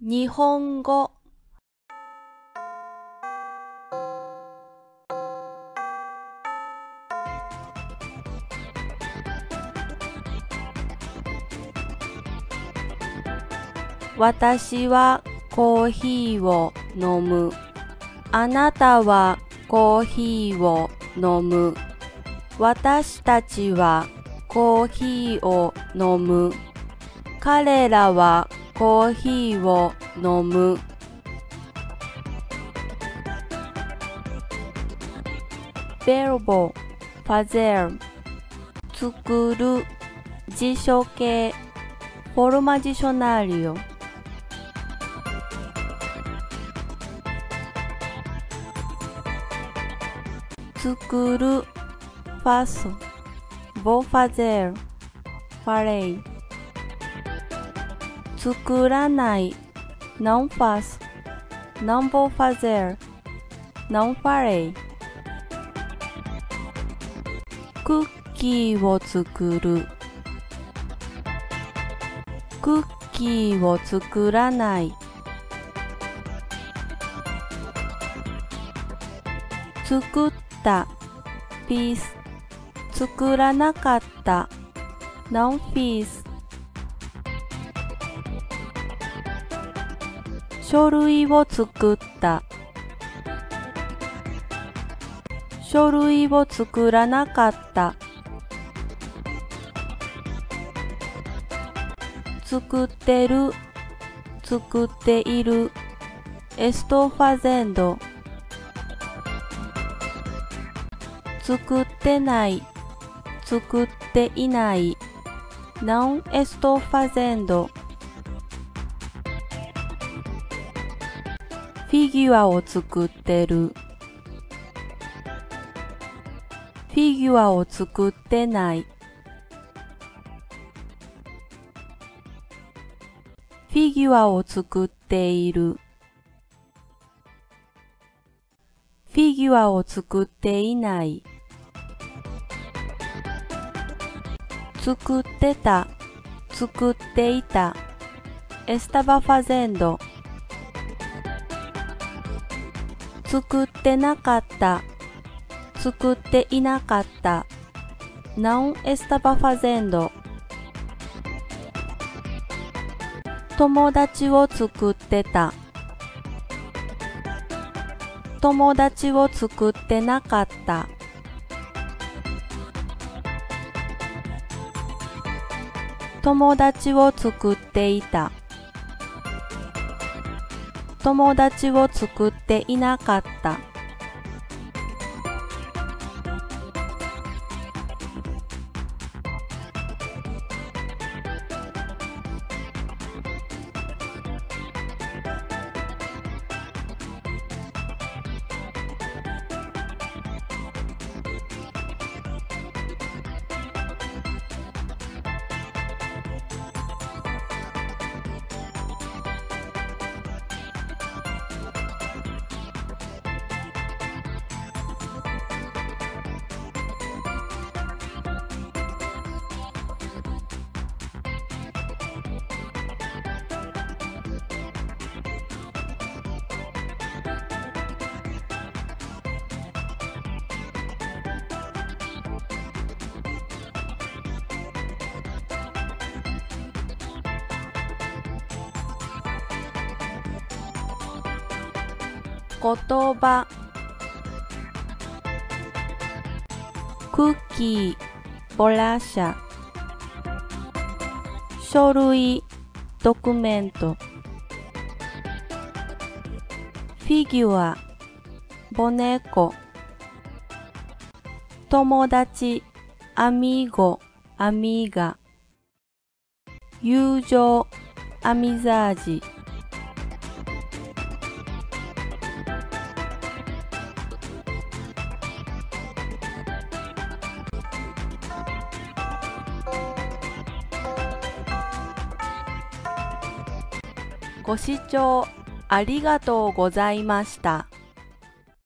日本語私はコーヒーを飲む。あなたはコーヒーを飲む。私たちはコーヒーを飲む。彼らはコーヒーを飲む。Verbo fazer 作る辞書形フォルマディショナリオ作る faço vou fazer farei 作らない não faço não vou fazer não farei クッキーを作るクッキーを作らない作ったピース作らなかったnão fiz書類を作った書類を作らなかった作ってる作っているestou fazendo作ってない作っていない não estou fazendo フィギュアを作ってるフィギュアを作ってないフィギュアを作っているフィギュアを作っていない作ってた作っていた estaba fazendo 作ってなかった作っていなかった não estava fazendo 友達を作ってた友達を作ってなかった友達を作っていた友達を作っていなかった言葉クッキーボラシャ書類ドキュメントフィギュアボネコ友達アミゴアミガ友情アミザージご視聴ありがとうございました。